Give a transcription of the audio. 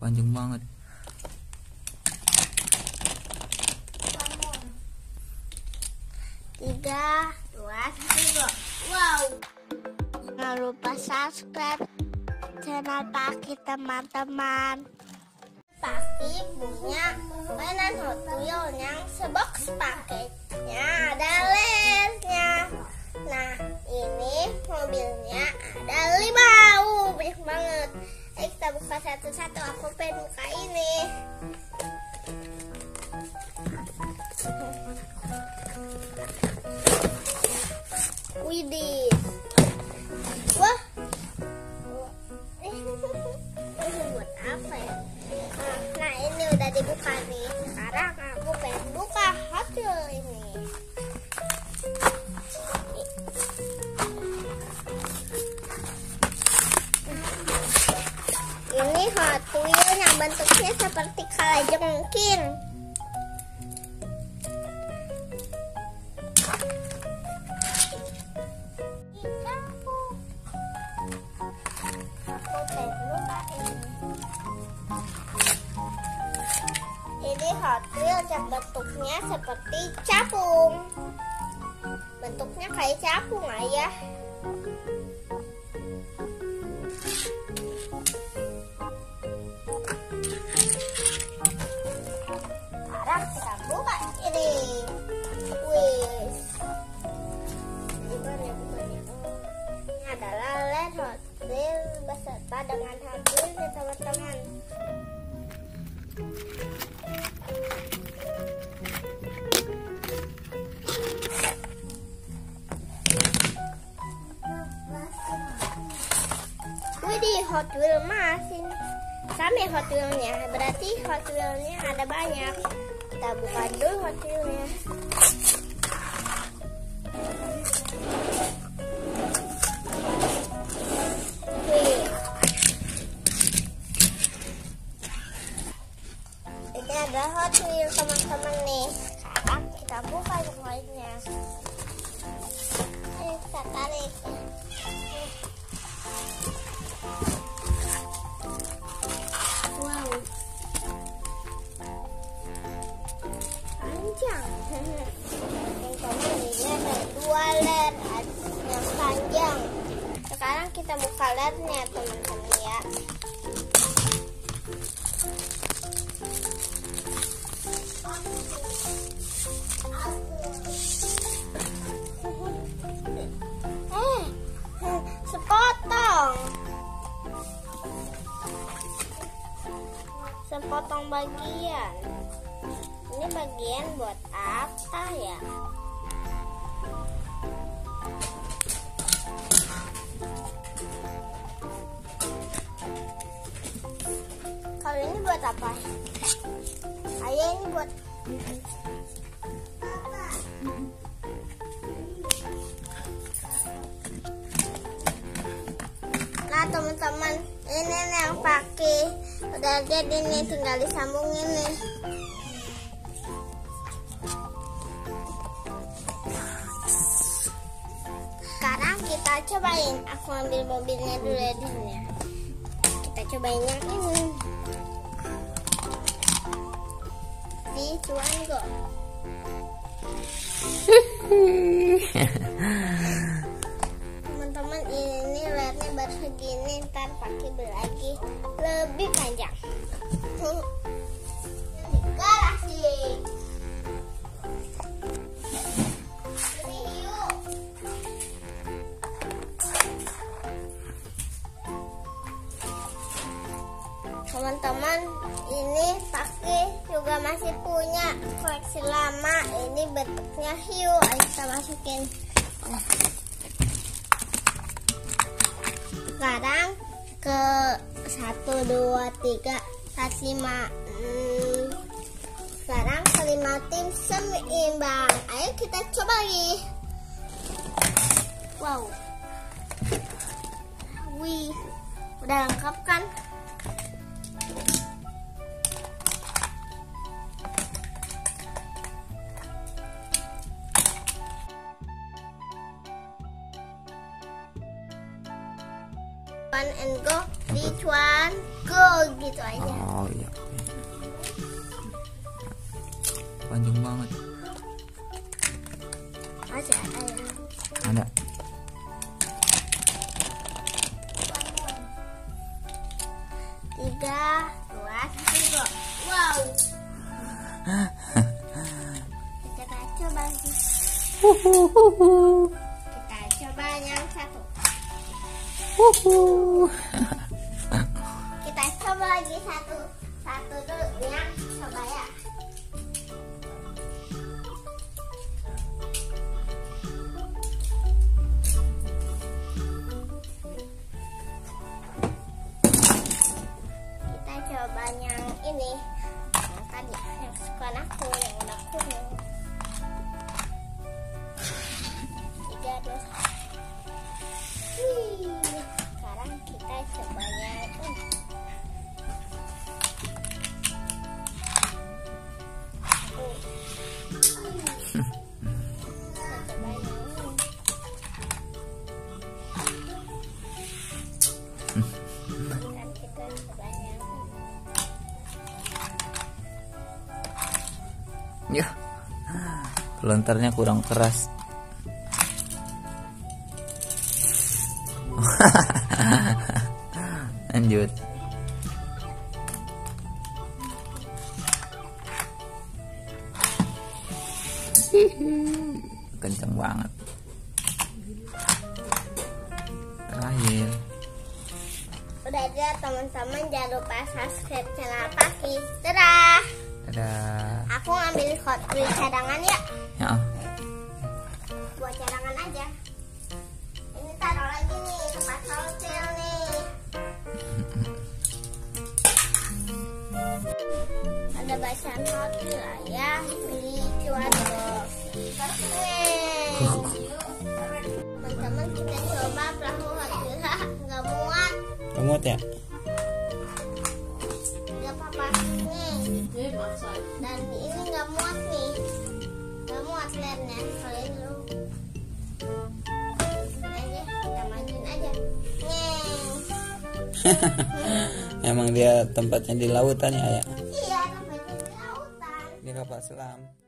panjang banget. Tiga, dua, satu. Wow. Jangan lupa subscribe channel Paki teman-teman. Paki punya mainan Hot Wheels yang sebox paketnya ada lesnya. Nah, ini mobilnya ada 5. Banyak banget. Ayo kita buka satu-satu. Aku pengen buka ini. Widih. Wah. Ini buat apa ya? Nah, ini udah dibuka nih. Sekarang aku pengen buka Hot Wheels ini. Ini Hot Wheels yang bentuknya seperti kalajengking. Ini Hot Wheels yang bentuknya seperti capung. Bentuknya kayak capung, ayah. Sekarang kita buka ini. Wih. Gimana bukanya? Ini adalah LED Hot Wheels beserta dengan hardware, teman-teman. Widih, Hot Wheels masih sama Hot Wheels-nya. Berarti Hot Wheels-nya ada banyak. Kita buka dulu Hot Wheels-nya. Wih. Ini ada Hot Wheels, teman-teman nih. Sekarang kita buka yang lainnya. Ayo kita tarik. Wow, panjang. Yang ini ada 2 LED yang panjang. Sekarang kita buka LED-nya, teman-teman ya. Sepotong bagian. Ini bagian buat apa ya? Kalau ini buat apa? Ayah, ini buat nah, teman-teman, ini yang pakai udah jadi nih, tinggal disambungin nih. Sekarang kita cobain. Aku ambil mobilnya dulu ya di sini. Kita cobain yang ini. Di cuan kok. Teman-teman, ini layarnya baru segini, ntar pakai lagi lebih panjang. Garasi. Teman-teman, ini pakai juga masih punya koleksi lama. Ini bentuknya hiu. Ayo kita masukin. Sekarang ke 1, 2, 3, 4, 5. Sekarang kelima tim seimbang. Ayo kita coba lagi. Wow. Wih, udah lengkap kan? One and go, 3, 2, 1, go gitu aja. 3, 2, 1, go. Wow. Kita coba lagi. Kita coba yang satu. Kita coba lagi satu dulu ya. Coba ya. Coba yang ini, yang tadi, yang kesukaan aku, yang udah kuning. 3, 2, 1. Sekarang kita coba yang ini. Kita coba yang ini. Dan kita coba yang ini. Ya, pelontarnya kurang keras. Lanjut. Kenceng banget. Terakhir. Udah aja teman-teman, jangan lupa subscribe channel Paki. Dadah. Dadah. Aku ngambil Hot Wheels cadangan ya. Ya. Buat cadangan aja. Ini taruh lagi nih tempat hotel nih. Ada bacaan Hot Wheels lah ya. Beli cuan dong. Teman-teman, kita coba perahu Hot Wheels. Nggak muat. Nggak muat ya? Nggak apa-apa nih. Dan ini nggak muat nih. Nggak muat lemnya. Kalau ini lu aja, kita majuin aja. Emang dia tempatnya di lautan ya? Iya, tempatnya di lautan. Di kapal selam.